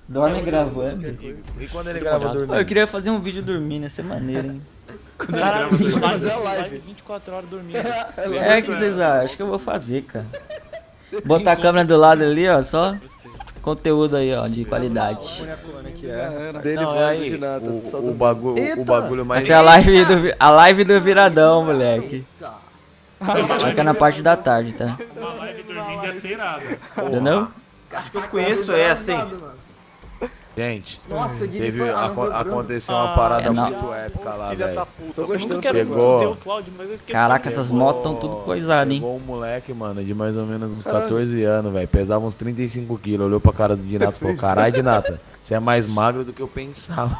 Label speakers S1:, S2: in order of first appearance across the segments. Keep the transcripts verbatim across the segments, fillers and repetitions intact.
S1: Dorme gravando.
S2: E quando ele grava dormindo?
S1: Eu queria fazer um vídeo dormindo, ia ser maneiro, hein?
S3: Caralho, vai fazer a live vinte e quatro horas dormindo.
S1: É, que vocês acham? Acho que eu vou fazer, cara. Botar a câmera do lado ali, ó, só conteúdo aí, ó, de qualidade.
S2: Não, é aí, o, o, bagulho, o bagulho mais...
S1: Essa é a live do, a live do viradão, moleque. Só que é na parte da tarde, tá?
S4: Uma live dormindo ia ser irada.
S1: Entendeu?
S5: Acho que eu conheço essa, hein?
S2: Gente,
S6: Nossa,
S2: teve, aco aconteceu uma
S4: Ah,
S2: parada
S1: é
S2: muito épica lá, velho.
S3: Tô gostando.
S2: Pegou.
S1: Caraca, essas motos tão tudo coisadas, hein?
S2: Pegou um moleque, mano, de mais ou menos uns quatorze anos, velho. Pesava uns trinta e cinco quilos. Olhou pra cara do Dinato e falou: caralho, Dinata, você é mais magro do que eu pensava.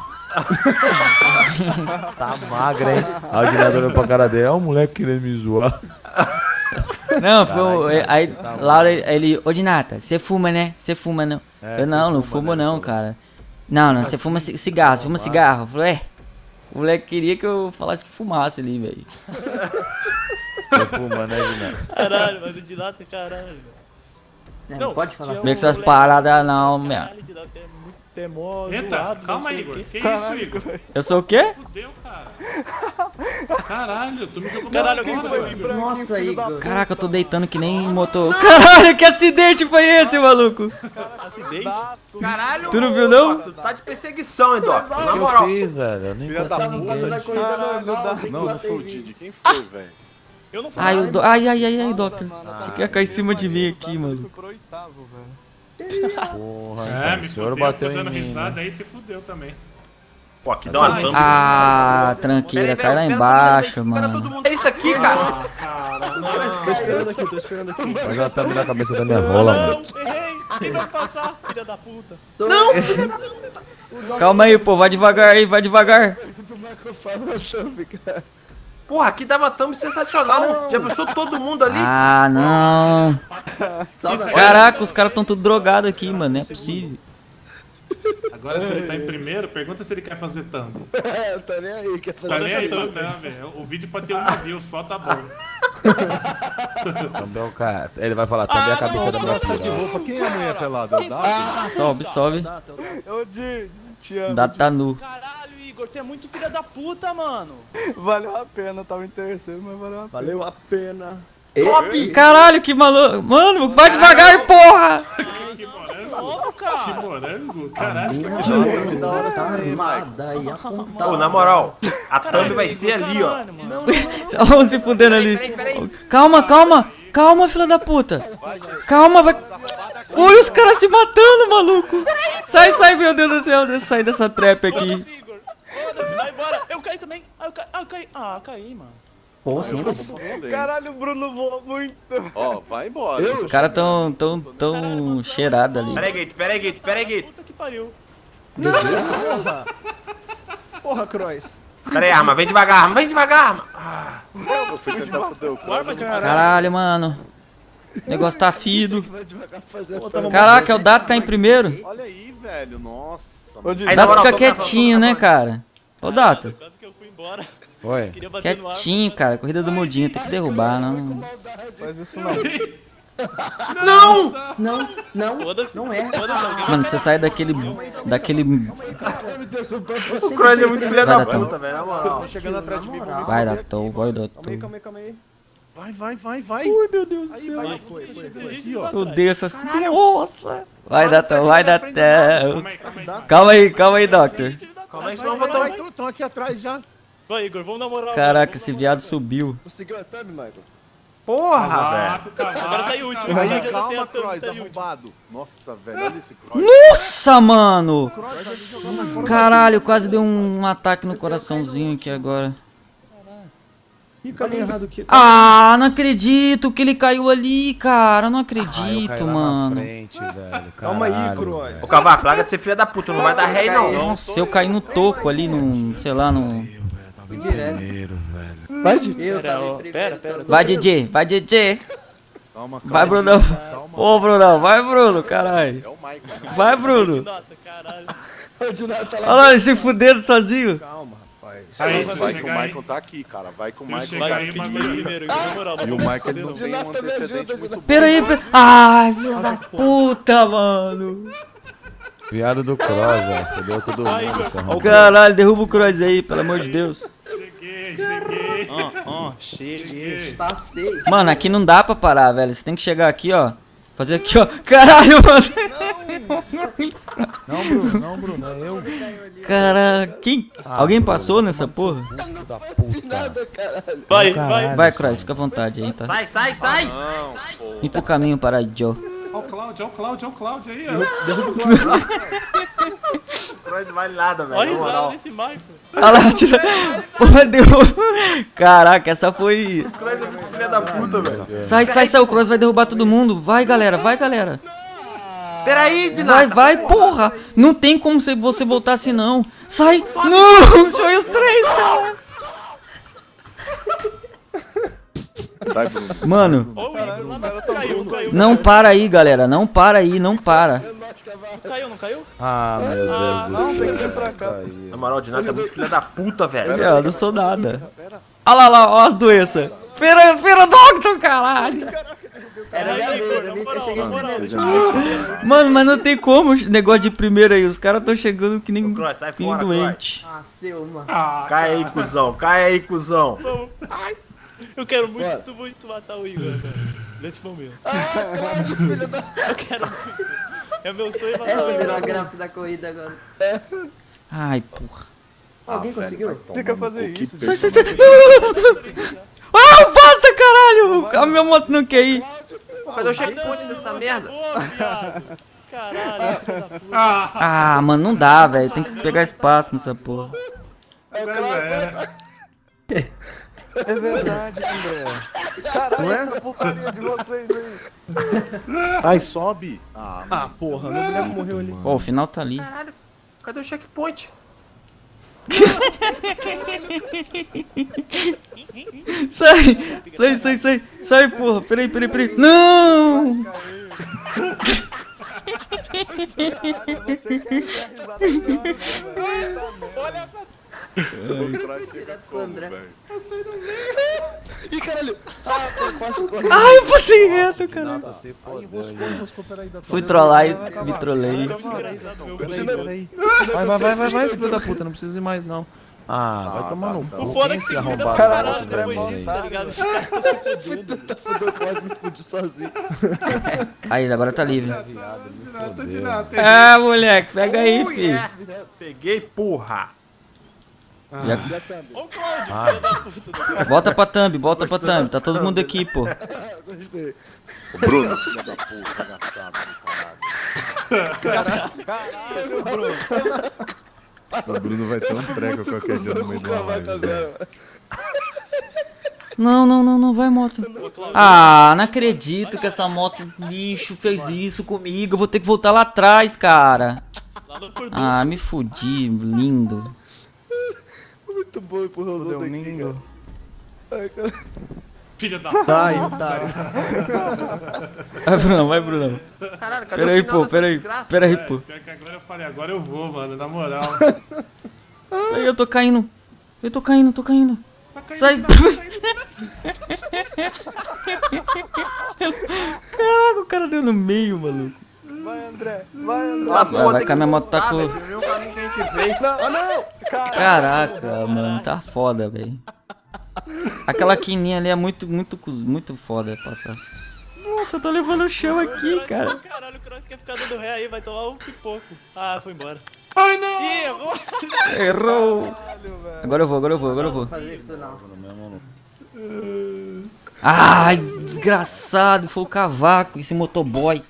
S2: Tá magra, hein? Aí o Dinato olhou pra cara dele: ó, o moleque querendo me zoar.
S1: Não, foi o, aí lá ele, ô Dinata, você fuma, né? Você fuma, não?
S2: É,
S1: Eu não, não
S2: fuma,
S1: fumo
S2: né?
S1: não, cara. Não, não, você fuma cigarro, você fuma cigarro. Eu falei, é, o moleque queria que eu falasse que fumasse ali, velho.
S2: Você fuma, né, Dinato?
S3: Caralho, mas o Dinata, caralho.
S6: Não, não pode falar assim.
S1: Meio que essas paradas não, meu.
S3: Caralho, Dinata é muito teimoso.
S4: Eita, calma aí, Igor. Que isso, Igor?
S1: Eu sou o quê?
S4: Fudeu, cara. Caralho, tu me jogou
S3: Caralho,
S4: pra
S3: alguém
S4: fora,
S3: foi
S4: Igor.
S6: Nossa, Igor.
S1: Caraca, eu tô deitando que nem motor. Caralho, que acidente foi esse, maluco?
S3: Acidente?
S5: Caralho,
S1: Tu não viu, não?
S5: Tu tá de perseguição, hein, Doc?
S2: O
S5: Na
S2: que eu
S5: moral.
S2: fiz, velho? Eu nem
S7: Filha da
S2: encostei em
S7: puta.
S2: ninguém.
S6: Na corrida normal, tem que
S7: Não, não
S6: bater
S7: foi
S6: em
S7: o
S6: mim.
S7: Didi. Quem foi, velho?
S3: Eu não fui.
S1: Ai, o do... ai, ai, ai, ai, Doctor.
S7: Ah,
S1: Você quer cair em cima de mim aqui, mano.
S7: Foi pro oitavo, velho.
S2: Porra,
S4: É,
S2: então,
S4: me
S2: o senhor
S4: fudeu,
S2: bateu
S4: ficou
S2: em
S4: dando
S2: mim,
S4: risada,
S2: né?
S4: aí se fudeu também.
S5: Pô, aqui dá uma
S4: Ai,
S5: thumb.
S1: Ah, tranqueira, cai lá embaixo,
S5: Espera todo
S1: mano.
S5: mundo. É isso aqui, cara.
S7: Tô esperando aqui, tô esperando aqui.
S2: Faz uma thumb na cabeça da minha rola, mano.
S3: Não, errei. Quem vai passar, filha da puta?
S1: Calma aí, pô, vai devagar aí, vai devagar.
S5: Porra, aqui dava thumb sensacional. Já pensou todo mundo ali?
S1: Ah, não. Caraca, os caras tão tudo drogados aqui, mano, não é possível.
S4: Agora, se ele tá em primeiro, pergunta se ele quer fazer thumb.
S7: É, tá nem aí, quer fazer
S4: Tá nem aí pra thumb. O vídeo pode ter uma view, só tá bom.
S2: Thumb é o cara. Ele vai falar, thumb é a cabeça da minha
S7: de
S2: filha.
S7: roupa. Quem é a mulher pelada? É o Dato?
S1: Sobe, sobe.
S7: Ô, Di, te amo.
S1: Dá tá nu.
S3: Caralho, Igor, tu é muito filha da puta, mano.
S7: Valeu a pena, tava em terceiro, mas valeu a pena. Valeu a pena.
S1: Caralho, que maluco. Mano, vai devagar, porra.
S4: Que morango?
S3: Como,
S4: Que
S3: cara?
S4: morango? Caralho,
S6: Minha
S4: que
S6: mãe
S7: da hora
S6: tá
S7: também,
S6: armada e apontada.
S5: Pô, na moral, a
S3: Caralho,
S5: thumb vai
S3: Igor,
S5: ser ali, ó.
S3: caralho, mano.
S1: Vamos se fudendo ali.
S5: Peraí, peraí.
S1: Calma, calma. Calma, filha da puta. Calma, vai. Olha os caras se matando, maluco. Sai, sai, meu Deus do céu. Deixa eu sair dessa trap aqui.
S3: Foda-se, Igor. Foda-se, vai embora. Eu caí também. Ah, eu caí. Ah, eu caí. Ah, caí, mano.
S6: Pô, sim, mas...
S7: Caralho, o Bruno voa muito. Ó, vai embora.
S1: Os caras tão, tão, tão cheirados ali.
S5: Peraí, Gate, peraí, Gate, peraí, Gate.
S3: Puta que pariu.
S7: Porra. Porra, Croix.
S5: Peraí, arma, vem devagar, arma, vem devagar, arma. Ah,
S7: Eu fui tentar foder o Croix.
S1: Caralho, mano. O negócio tá fido.
S7: Vai devagar fazer
S3: Pô, tava
S1: Caraca, o Dato tá em primeiro.
S7: Olha aí, velho. Nossa.
S5: Aí,
S1: O
S5: na
S1: Dato
S5: moral,
S1: fica
S5: tô
S1: quietinho, né, cara? Ô, Dato.
S3: Quase que eu fui embora.
S2: Oi.
S3: Queria bater no ar.
S1: Quietinho, cara. Corrida do mudinho, tem que derrubar, não.
S7: Faz isso não.
S5: Não!
S6: Não, não,
S3: Foda-se.
S6: não é.
S3: Foda-se, alguém.
S1: Mano, você sai daquele. Daquele.
S5: O Croix é muito filha da
S1: Vai, Datão.
S5: puta, velho, na moral.
S7: Tá chegando atrás de mim, vou me
S1: Vai,
S7: foder
S1: Datão,
S7: aqui,
S1: vai,
S7: mano.
S1: Datão.
S7: Calma aí, calma aí, calma aí. Vai, vai, vai, vai.
S1: Ui, meu Deus do
S7: Aí,
S1: céu.
S7: vai, foi, foi, foi. Aqui, ó.
S1: Eu odeio essas. Nossa! Vai, Datão, vai, Datão.
S4: Calma aí, calma aí.
S1: Calma aí, calma aí, Doctor.
S5: Calma aí, senão eu vou tomar.
S7: Estão aqui atrás já.
S3: Vai, Igor, vamos namorar.
S1: Caraca, esse viado subiu.
S7: Conseguiu a thumb, Michael?
S5: Porra, velho.
S4: Cavaco, cavaco,
S3: Agora tá em último.
S4: cavaco.
S3: Aí,
S7: Aí, calma,
S3: já tem a
S7: Croix,
S3: thumb, tá em
S7: arrombado. Nossa, velho, olha esse Croix.
S1: Nossa, mano!
S7: Croix ali jogando fora.
S1: Caralho, quase deu um ataque no coraçãozinho aqui agora.
S7: Fica ali errado aqui.
S1: Ah, não acredito que ele caiu ali, cara. Não
S2: Ah, eu caí
S1: acredito,
S2: lá na
S1: mano.
S2: frente, velho.
S7: Calma aí,
S2: Caralho,
S7: Croix.
S2: velho.
S5: Ô, Cavaco, larga de ser filha da puta, não vai dar ré não.
S1: Nossa, eu caí no toco ali, no. Sei lá, no.
S2: Eu, velho, tava em
S6: Direto.
S2: primeiro, velho.
S7: Vai, Di.
S6: Eu
S3: Pera,
S6: tava
S3: ó,
S6: em primeiro.
S3: pera, pera.
S1: Vai, D J, vai, D J.
S7: Calma, calma.
S1: Vai, Brunão.
S7: Calma.
S1: Ô, Brunão, vai, Bruno, caralho.
S7: É o Michael.
S1: Vai, Bruno.
S3: Nossa, caralho.
S1: Olha lá, ele se fudendo sozinho.
S7: Calma, rapaz.
S4: Aí,
S7: vai
S4: se
S7: que o
S4: chegar aí.
S7: Michael tá aqui, cara. Vai que o
S4: Se eu
S7: Michael
S4: chegar
S7: tá
S4: aí,
S7: aqui.
S4: manda
S3: Foi primeiro, Igor, na moral.
S7: E o Michael não tem um
S6: Jonathan, me
S7: antecedente
S6: ajuda,
S7: muito bom.
S1: Pera aí, pera. Ai, filha da puta, mano.
S2: Viado do Cross, velho. Fudeu todo mundo. Esse arrombado.
S1: Caralho, derruba o Cross aí, pelo amor de Deus.
S4: Cheguei, cheguei.
S3: Ó, ó, cheguei.
S6: Passei.
S1: Mano, aqui não dá pra parar, velho. Você tem que chegar aqui, ó. Fazer aqui, ó. Caralho, mano.
S2: Não, Bruno, não, Bruno, é eu.
S1: Caraca, quem?
S2: Ah,
S1: Alguém
S2: Bruno,
S1: passou nessa porra?
S2: Filho da puta.
S3: Vai,
S2: Caralho.
S3: vai.
S1: Vai, Cross, fica à vontade aí, tá?
S5: Sai, sai, sai!
S3: Não, pô.
S1: Vem pro caminho para Joe.
S4: Ó o Cláudio, ó o Cláudio, ó o Cláudio aí, ó.
S5: O Cross não vale nada, velho.
S3: Olha
S5: Na
S3: o
S5: moral.
S3: risado desse Michael.
S1: Olha lá, tira. Porra, deu. Caraca, essa foi.
S5: O Cross é muito filha da puta, velho.
S1: Sai, sai, sai. O Cross vai derrubar todo mundo. Vai, galera, vai, galera.
S5: Peraí,
S1: Vai,
S5: Dinata.
S1: vai, porra. Não tem como você você voltar assim, não. Sai. Não, foi os três, cara.
S7: Vai, Bruno.
S1: Mano,
S3: Ô, Igor, lá na... Caiu, caiu.
S1: não para aí, galera. Não para aí, não para.
S3: Caiu, não caiu?
S2: Ah, meu Deus do
S7: Não,
S2: céu.
S7: tem que vir pra cá.
S5: Na moral, o Dinata é muito filha da puta, velho.
S1: Eu não sou nada. Olha lá, lá, ó as doenças. Pera, pera, Doctor, caralho.
S6: Era minha
S3: Aí,
S6: vez,
S3: Igor,
S6: eu
S3: na
S6: vi que eu
S3: moral,
S6: cheguei
S3: na moral.
S6: primeiro.
S1: Mano, mas não tem como negócio de primeira aí. Os caras tão chegando que nem,
S5: Cross, sai
S1: que nem
S5: fora,
S1: doente.
S6: Ah, seu, mano.
S4: Ah,
S5: Cai aí, cuzão. Cai aí, cuzão.
S3: Vamos. Ai, eu quero muito, muito matar o Igor agora. Nesse momento. Eu quero muito. É meu sonho matar
S6: Essa
S3: o
S6: virou a
S3: Igor.
S6: graça da corrida agora.
S1: Ai, porra.
S6: Alguém conseguiu?
S7: Você quer fazer isso?
S1: Sai, sai, sai. Não, não, não, não. Ah, passa, caralho. A minha moto não quer ir.
S5: Cadê o checkpoint dessa merda?
S3: Boa, viado. Caralho, filho da puta.
S1: Ah, mano, não dá, velho. Tem que pegar espaço nessa porra.
S4: agora já era.
S7: É verdade, André. Caralho, essa porcaria de vocês aí.
S8: Ai, sobe. Ah,
S7: Ah, porra, meu boneco morreu ali.
S1: Pô, o final tá ali.
S5: Caralho, cadê o checkpoint?
S1: Sai, sai, sai, sai. Sai, porra. Peraí, peraí, peraí. Não!
S7: Você quer dar risada pior, né, velho? Olha pra
S6: André.
S7: Ih, caralho! Ah, pô, quase corre.
S1: Ai, eu passei reto, caralho.
S2: Nada, você fodeu.
S1: Fui trollar e me trolei.
S2: Vai, vai, vai, vai, vai, filho da puta. Não precisa ir mais, não. Ah, vai tomar no cu.
S3: O foda é
S2: Quem
S3: que
S2: se
S3: você cuida
S2: arrombado
S3: pra
S7: Caralho,
S3: caralho
S7: André,
S3: depois disso, tá
S7: voltado.
S3: ligado? Os caras tão se fudendo.
S7: Fudeu, quase me fude sozinho.
S1: Aí, agora tá livre.
S4: Dinata, Dinata.
S1: Ah, moleque, pega aí,
S5: Oh,
S1: filho.
S5: yeah. Peguei, porra.
S3: Ô, Cláudio, filho da puta do cara.
S1: Volta pra thumb, volta pra thumb. Tá todo mundo aqui, pô.
S7: Gostei.
S8: Bruno, filha da puta, engraçado do caralho.
S7: Caralho, Bruno.
S8: O Bruno vai ter um treco qualquer dia no meio de uma live, velho.
S1: Não, não, não, não, vai, moto. Ah, não acredito que essa moto lixo fez isso comigo. Eu vou ter que voltar lá atrás, cara.
S3: Lá no Furdun.
S1: Ah, me fudi, lindo.
S7: Muito bom empurrou os outros aqui, cara. Ai, cara.
S4: Filha da
S8: Tá, tá.
S1: Vai, Brunão, vai, Brunão.
S5: Caralho, cadê
S1: Pera
S5: o
S1: aí,
S5: final
S1: pô,
S5: dessa
S1: pera aí,
S5: desgraça?
S1: pera aí,
S4: É,
S1: pô.
S4: pior que agora eu falei, agora eu vou, mano, na moral.
S1: Aí, eu tô caindo. Eu tô caindo, tô caindo. Sai. Caraca, o cara deu no meio, maluco.
S7: Vai, André. Vai, André.
S5: Essa
S1: Vai,
S5: porra
S1: vai,
S5: tem
S1: que a minha
S5: que
S1: moto tá
S5: voltar,
S1: com-
S5: velho. Esse é o mesmo caminho que a gente veio.
S7: Não, ah, não! Caralho.
S1: Caraca, mano, tá foda, velho. Aquela quininha ali é muito, muito, cus- muito foda passar. Nossa, eu tô levando o chão aqui, cara.
S3: Caralho, o Cross quer ficar dando ré aí, vai tomar um pipoco. Ah, foi embora.
S4: Ai, não!
S3: Ih, errou.
S1: Errou. Agora eu vou, agora eu vou, agora eu vou.
S6: Fazer isso não.
S1: Ai, desgraçado, foi o cavaco, esse motoboy.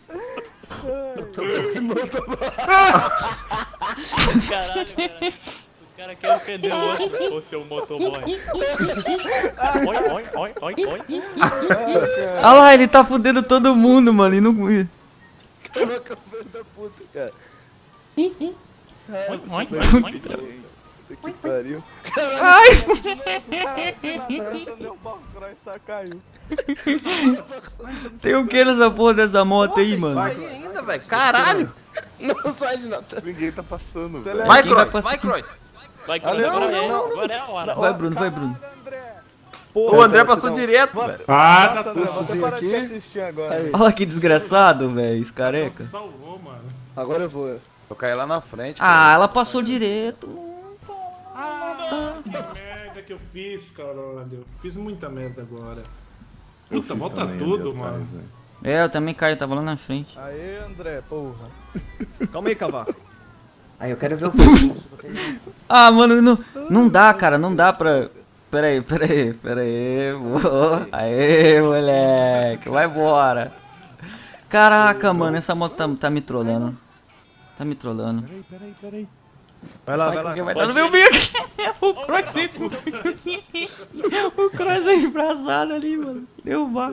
S3: Caralho, cara. O cara quer ofender o outro, ô seu motoboy. Oi, oi, oi, oi, oi.
S1: Olha lá, ele tá fudendo todo mundo, mano, e não...
S7: Caraca, filho da puta, cara.
S3: Oi, oi, oi, oi.
S7: Puta que pariu.
S1: Ai,
S7: Caraca, deu um cross, só caiu.
S1: tem o que nessa porra dessa moto aí,
S5: Vai
S1: mano?
S5: aí ainda, velho. Caralho.
S7: Não sai de nada.
S8: Ninguém tá passando,
S7: Você
S8: velho.
S5: Vai,
S1: Quem vai
S5: Cross,
S1: passar-
S5: vai, Cross.
S3: Vai, Cross,
S7: não,
S3: agora é,
S7: não.
S3: agora é a hora.
S1: Vai, Bruno, vai, Bruno.
S7: André.
S5: O André passou
S7: não.
S5: direto, velho.
S4: Ah, tá
S7: Nossa, André,
S4: tudo.
S7: você para de te assistir agora.
S1: Olha que desgraçado, velho, esse careca.
S4: Nossa, salvou, mano.
S7: Agora eu vou.
S2: Eu caí lá na frente.
S1: Ah,
S2: cara.
S1: ela passou direto.
S4: Ah, que merda que eu fiz, caralho. Fiz muita merda agora.
S7: Eu
S4: Puta,
S7: fiz
S4: volta
S7: também,
S4: tudo,
S7: ali
S4: mano.
S7: atrás, velho.
S1: É, eu também caí, tava lá na frente.
S7: Aê, André, porra. Calma aí, cavaco.
S6: Aí eu quero ver o fogo.
S1: Ah, mano, não, não dá, cara, não dá pra... Pera aí, pera aí, pera aí. Boa. Aê, moleque, vai embora. Caraca, mano, essa moto tá, tá me trollando. Tá me trollando.
S7: Peraí, peraí, peraí. Vai lá,
S1: Sai
S7: vai lá.
S1: porque vai dar no meu bico. O Cross O Cross é embraçado ali, mano. Derrubar.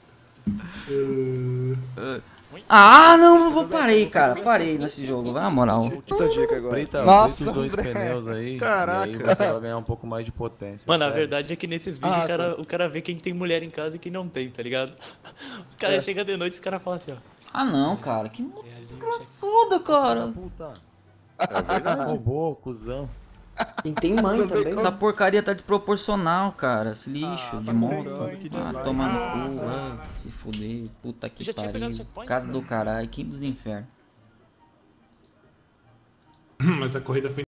S1: Ah, não, vou parei, cara. Parei nesse jogo, vai na moral.
S7: Puta dica agora.
S2: Frita,
S7: Nossa,
S2: frita os dois
S7: André.
S2: pneus aí.
S7: Caraca.
S2: E aí você vai ganhar um pouco mais de potência.
S3: Mano, a
S2: sério.
S3: verdade é que nesses vídeos
S7: Ah,
S3: o, cara, o cara vê quem tem mulher em casa e quem não tem, tá ligado? Os caras
S7: É.
S3: chegam de noite e os caras falam assim, ó.
S1: Ah, não, cara. Que moto desgraçada, cara.
S2: Puta.
S8: É verdade.
S2: Robô, cuzão.
S6: E tem mãe também.
S1: Essa porcaria tá desproporcional, cara. Esse lixo
S7: Ah,
S1: de
S7: tá
S1: moto.
S7: brincando, que
S1: Ah,
S7: dislike.
S1: tomar no cu, vai. Se fuder. Puta que
S3: Já tinha pegado o
S1: pariu.
S3: checkpoint?
S1: Casa do caralho. Quintos do inferno.
S4: Mas a corrida foi